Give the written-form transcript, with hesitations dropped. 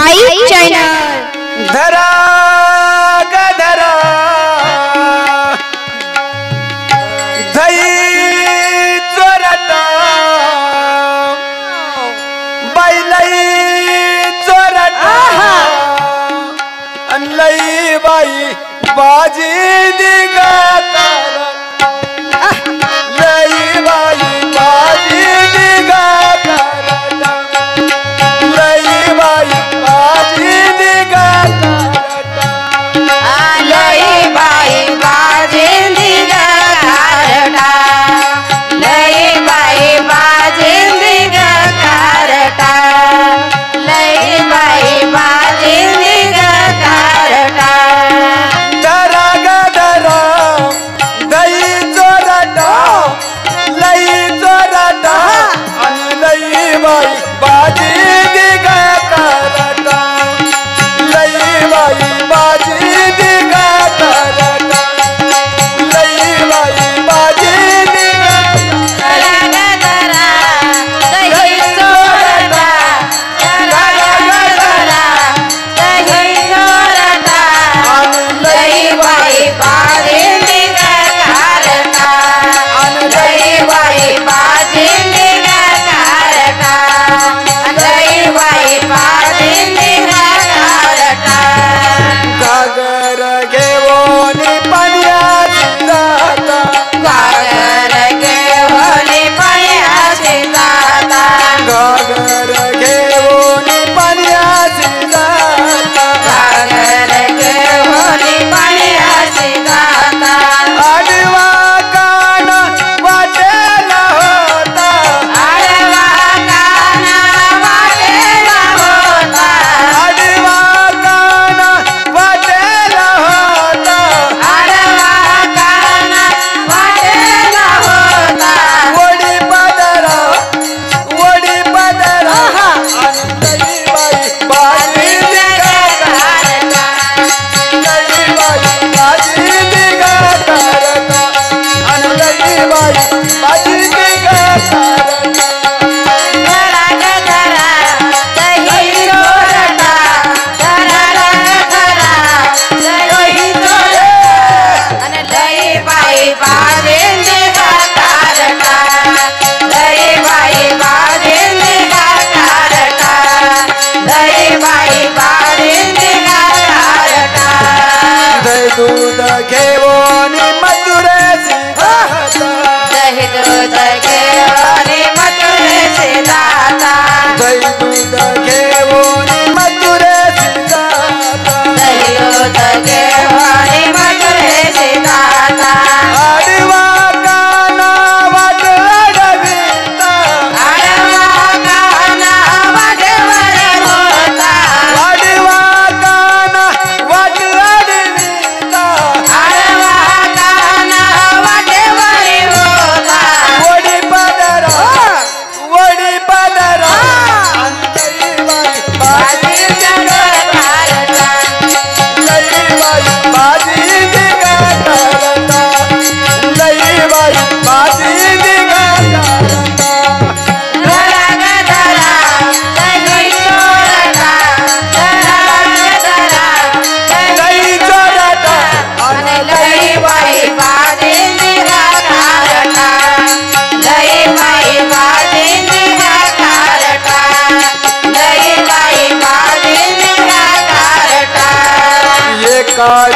आई channel धरा गधरा धई चोरटा बैलई चोरटा अनलई बाई बाजी दिगाता लई बाई बाजी दिगाता लई बाई बाजी दिगाता लई बाई बाजी दिगाता लई बाई बाजी दिगाता लई बाई बाजी दिगाता धरा गधरा दही चोरटा लई चोरटा आणि लई बाई बाजी दिगाता लई बाई बाजी दिगाता लई बाई बाजी दिगाता दही चोरटा दही चोरटा लई बाई बाजी दिगाता लई बाई बाजी दिगाता लई बाई बाजी दिगाता घागर घेऊन पाण्यात जाता गागर घेऊन पायाशी जाता घागर घेऊन पाण्यात जाता गागर घेऊन पायाशी जाता आडवा कान वाटेला होता आडवा काना वाटेला होता आडवा कान वाटेला होता आडवा काना वाटेला होता वडी पदरा आणि लई बाई बाजी दिगाता लई बाई बाजी दिगाता आणि लई बाई बाजी दिगाता धरा गधरा दही चोरटा धरा गधरा दही चोरटा अन लई बाई बाजी दिगाता लई बाई बाजी दिगाता लई बाई बाजी दिगाता दही दूध घेऊन मथुरेची जाता दही दूध घेऊन मथुरेशी जाता दही दूध घेऊन मथुरेची जाता दही दूध घेऊन मथुरेशी जाता आडवा काना वाट अडविता आडवा काना वाटेवर होता आडवा काना वाट अडविता आडवा काना वाटेवर होता वडी पदरा आणि लई बाई बाजी दिगाता लई बाई बाजी दिगाता लई बाई बाजी दिगाता धरा गधरा दही चोरटा धरा गधरा लई चोरटा आणि लई बाई बाजी दिगाता लई बाई बाजी दिगाता लई बाई बाजी दिगाता एका